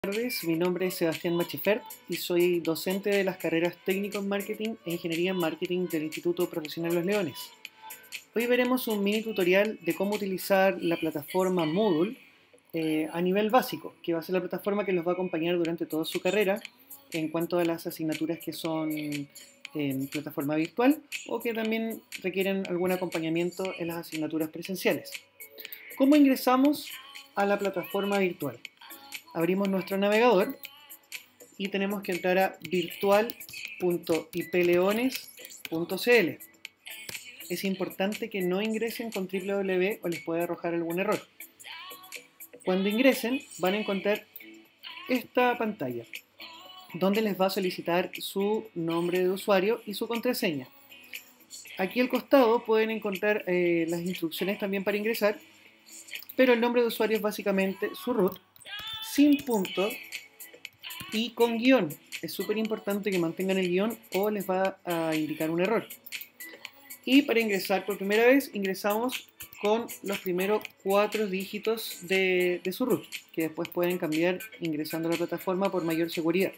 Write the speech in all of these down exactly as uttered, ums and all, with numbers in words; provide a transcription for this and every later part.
Buenas tardes, mi nombre es Sebastián Machifert y soy docente de las carreras Técnico en Marketing e Ingeniería en Marketing del Instituto Profesional Los Leones. Hoy veremos un mini tutorial de cómo utilizar la plataforma Moodle eh, a nivel básico, que va a ser la plataforma que los va a acompañar durante toda su carrera en cuanto a las asignaturas que son en plataforma virtual o que también requieren algún acompañamiento en las asignaturas presenciales. ¿Cómo ingresamos a la plataforma virtual? Abrimos nuestro navegador y tenemos que entrar a virtual punto i p leones punto c l. Es importante que no ingresen con doble u doble u doble u o les puede arrojar algún error. Cuando ingresen van a encontrar esta pantalla donde les va a solicitar su nombre de usuario y su contraseña. Aquí al costado pueden encontrar eh, las instrucciones también para ingresar, pero el nombre de usuario es básicamente su root, sin punto y con guión. Es súper importante que mantengan el guión o les va a indicar un error. Y para ingresar por primera vez, ingresamos con los primeros cuatro dígitos de, de su root, que después pueden cambiar ingresando a la plataforma por mayor seguridad.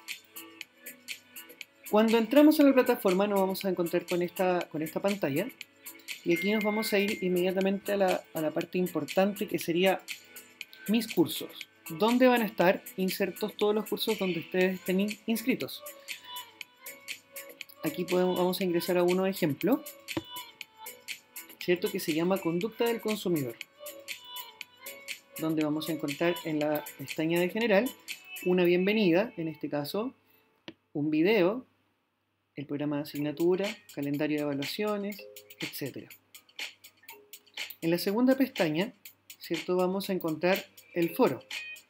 Cuando entramos a la plataforma nos vamos a encontrar con esta, con esta pantalla y aquí nos vamos a ir inmediatamente a la, a la parte importante, que sería mis cursos, donde van a estar insertos todos los cursos donde ustedes estén inscritos. Aquí podemos, vamos a ingresar a uno ejemplo, ¿cierto? Que se llama Conducta del Consumidor, donde vamos a encontrar en la pestaña de general una bienvenida, en este caso un video, el programa de asignatura, calendario de evaluaciones, etcétera. En la segunda pestaña, ¿cierto? Vamos a encontrar el foro.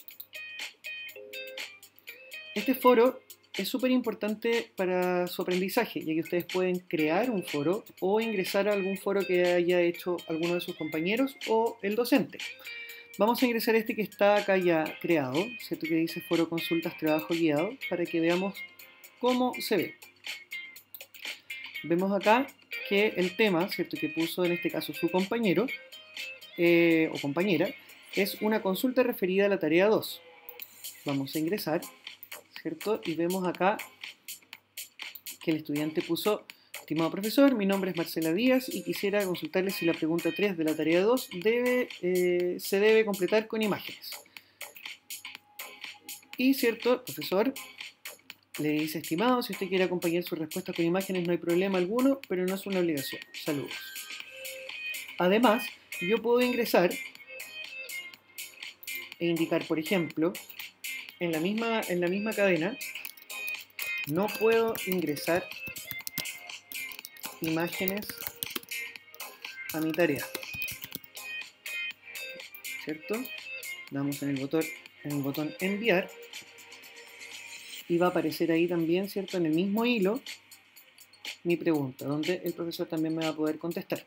Este foro es súper importante para su aprendizaje, ya que ustedes pueden crear un foro o ingresar a algún foro que haya hecho alguno de sus compañeros o el docente. Vamos a ingresar este que está acá ya creado, ¿cierto? Que dice Foro Consultas Trabajo Guiado, para que veamos cómo se ve. Vemos acá que el tema, ¿cierto? Que puso en este caso su compañero eh, o compañera, es una consulta referida a la tarea dos. Vamos a ingresar, ¿cierto? Y vemos acá que el estudiante puso: estimado profesor, mi nombre es Marcela Díaz y quisiera consultarle si la pregunta tres de la tarea dos debe, eh, se debe completar con imágenes. Y, ¿cierto? Profesor le dice: estimado, si usted quiere acompañar su respuesta con imágenes no hay problema alguno, pero no es una obligación. Saludos. Además, yo puedo ingresar e indicar, por ejemplo, en la misma, en la misma cadena, no puedo ingresar imágenes a mi tarea, ¿cierto? Damos en el botón, en el botón enviar y va a aparecer ahí también, ¿cierto? En el mismo hilo, mi pregunta, donde el profesor también me va a poder contestar.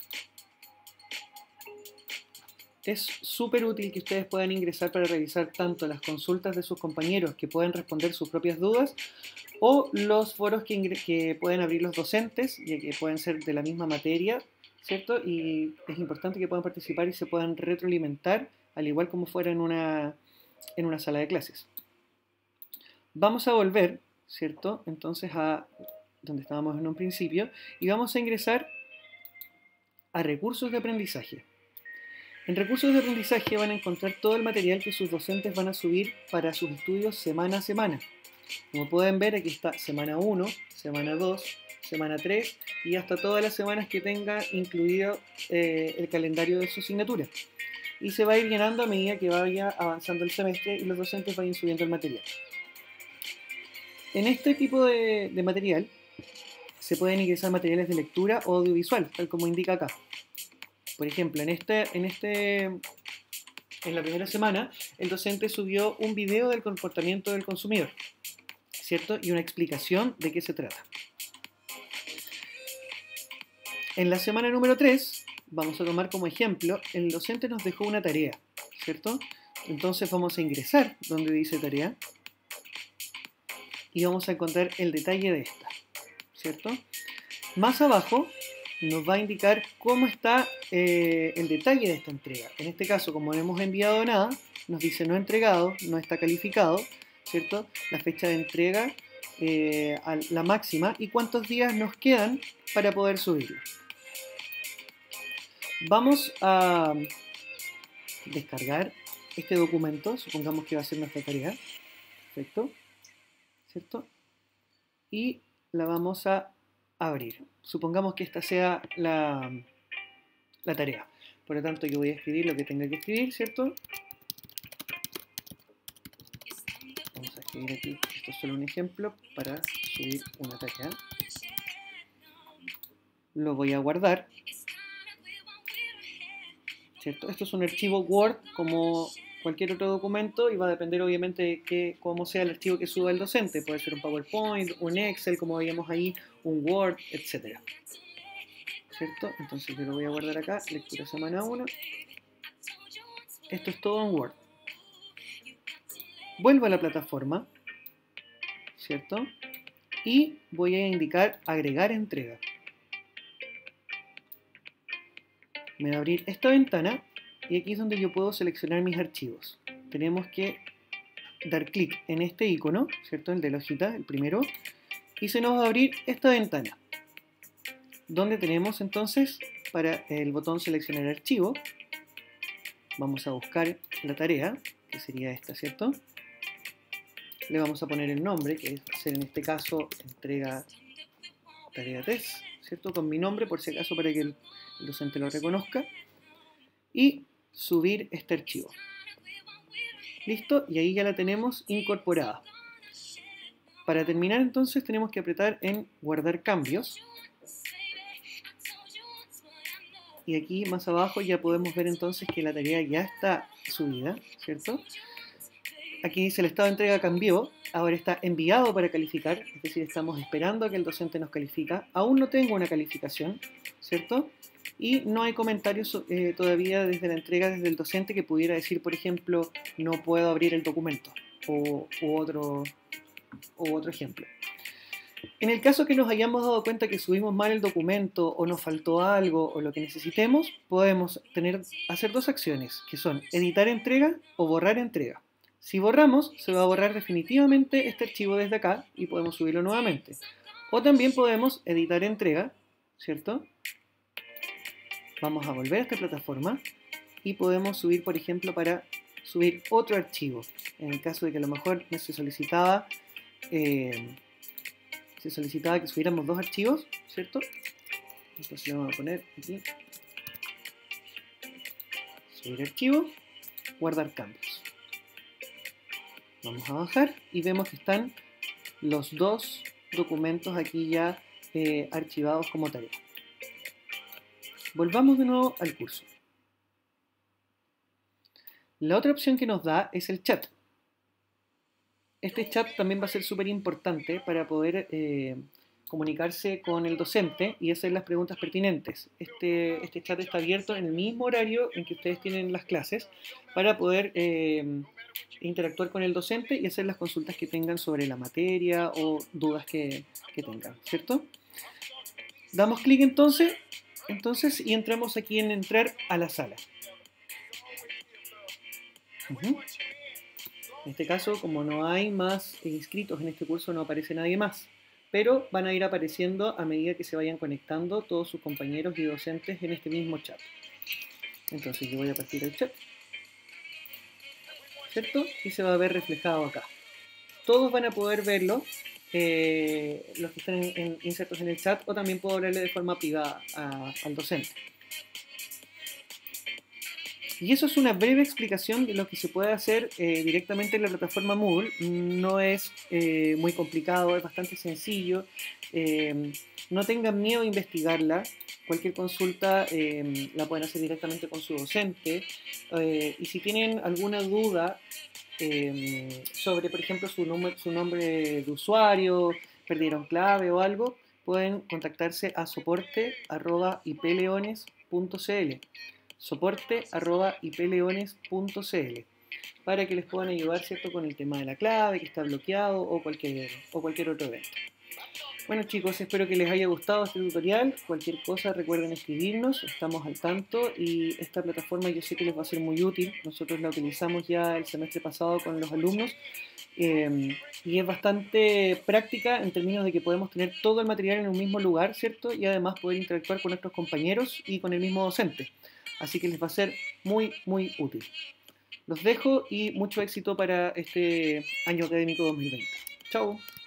Es súper útil que ustedes puedan ingresar para revisar tanto las consultas de sus compañeros que pueden responder sus propias dudas o los foros que, que pueden abrir los docentes, ya que pueden ser de la misma materia, ¿cierto? Y es importante que puedan participar y se puedan retroalimentar, al igual como fuera en una, en una sala de clases. Vamos a volver, ¿cierto? Entonces a donde estábamos en un principio y vamos a ingresar a recursos de aprendizaje. En recursos de aprendizaje van a encontrar todo el material que sus docentes van a subir para sus estudios semana a semana. Como pueden ver, aquí está semana uno, semana dos, semana tres y hasta todas las semanas que tenga incluido eh, el calendario de su asignatura. Y se va a ir llenando a medida que vaya avanzando el semestre y los docentes vayan subiendo el material. En este tipo de, de material se pueden ingresar materiales de lectura o audiovisual, tal como indica acá. Por ejemplo, en, este, en, este, en la primera semana, el docente subió un video del comportamiento del consumidor, ¿cierto? Y una explicación de qué se trata. En la semana número tres, vamos a tomar como ejemplo, el docente nos dejó una tarea, ¿cierto? Entonces vamos a ingresar donde dice tarea y vamos a encontrar el detalle de esta, ¿cierto? Más abajo nos va a indicar cómo está eh, el detalle de esta entrega. En este caso, como no hemos enviado nada, nos dice no entregado, no está calificado, ¿cierto? La fecha de entrega, eh, a la máxima y cuántos días nos quedan para poder subirlo. Vamos a descargar este documento, supongamos que va a ser nuestra tarea, perfecto, ¿cierto? Y la vamos a abrir. Supongamos que esta sea la, la tarea. Por lo tanto, yo voy a escribir lo que tenga que escribir, ¿cierto? Vamos a escribir aquí, esto es solo un ejemplo para subir una tarea. Lo voy a guardar, ¿cierto? Esto es un archivo Word como cualquier otro documento y va a depender obviamente de que, cómo sea el archivo que suba el docente. Puede ser un PowerPoint, un Excel, como veíamos ahí, un Word, etcétera. ¿Cierto? Entonces yo lo voy a guardar acá, lectura semana uno. Esto es todo en Word. Vuelvo a la plataforma, ¿cierto? Y voy a indicar agregar entrega. Me va a abrir esta ventana y aquí es donde yo puedo seleccionar mis archivos. Tenemos que dar clic en este icono, ¿cierto? El de la hojita, el primero, y se nos va a abrir esta ventana, donde tenemos entonces para el botón seleccionar archivo. Vamos a buscar la tarea, que sería esta, ¿cierto? Le vamos a poner el nombre, que va a ser en este caso entrega tarea test, ¿cierto? Con mi nombre, por si acaso, para que el docente lo reconozca. Y subir este archivo. Listo, y ahí ya la tenemos incorporada. Para terminar entonces tenemos que apretar en guardar cambios. Y aquí más abajo ya podemos ver entonces que la tarea ya está subida, ¿cierto? Aquí dice el estado de entrega cambió, ahora está enviado para calificar, es decir, estamos esperando a que el docente nos califica. Aún no tengo una calificación, ¿cierto? Y no hay comentarios eh, todavía desde la entrega desde el docente que pudiera decir, por ejemplo, no puedo abrir el documento, o u otro, u otro ejemplo. En el caso que nos hayamos dado cuenta que subimos mal el documento o nos faltó algo o lo que necesitemos, podemos tener, hacer dos acciones, que son editar entrega o borrar entrega. Si borramos, se va a borrar definitivamente este archivo desde acá y podemos subirlo nuevamente. O también podemos editar entrega, ¿cierto? Vamos a volver a esta plataforma y podemos subir, por ejemplo, para subir otro archivo. En el caso de que a lo mejor se solicitaba... Eh, se solicitaba que subiéramos dos archivos, ¿cierto? Entonces le vamos a poner aquí, subir archivo, guardar cambios. Vamos a bajar y vemos que están los dos documentos aquí ya eh, archivados como tarea. Volvamos de nuevo al curso. La otra opción que nos da es el chat. Este chat también va a ser súper importante para poder eh, comunicarse con el docente y hacer las preguntas pertinentes. Este, este chat está abierto en el mismo horario en que ustedes tienen las clases para poder eh, interactuar con el docente y hacer las consultas que tengan sobre la materia o dudas que, que tengan, ¿cierto? Damos clic entonces, entonces y entramos aquí en entrar a la sala. Uh-huh. En este caso, como no hay más inscritos en este curso, no aparece nadie más. Pero van a ir apareciendo a medida que se vayan conectando todos sus compañeros y docentes en este mismo chat. Entonces yo voy a partir el chat, ¿cierto? Y se va a ver reflejado acá. Todos van a poder verlo, eh, los que están en, en, insertos en el chat, o también puedo hablarle de forma privada a, al docente. Y eso es una breve explicación de lo que se puede hacer eh, directamente en la plataforma Moodle. No es eh, muy complicado, es bastante sencillo. Eh, no tengan miedo a investigarla. Cualquier consulta eh, la pueden hacer directamente con su docente. Eh, y si tienen alguna duda eh, sobre, por ejemplo, su, nombre, su nombre de usuario, perdieron clave o algo, pueden contactarse a soporte arroba ipleones punto cl. soporte arroba ipleones punto cl para que les puedan ayudar, ¿cierto?, con el tema de la clave que está bloqueado o cualquier, o cualquier otro evento. Bueno chicos, espero que les haya gustado este tutorial. Cualquier cosa recuerden escribirnos, estamos al tanto y esta plataforma yo sé que les va a ser muy útil. Nosotros la utilizamos ya el semestre pasado con los alumnos eh, y es bastante práctica en términos de que podemos tener todo el material en un mismo lugar, ¿cierto? Y además poder interactuar con nuestros compañeros y con el mismo docente. Así que les va a ser muy, muy útil. Los dejo y mucho éxito para este año académico dos mil veinte. Chao.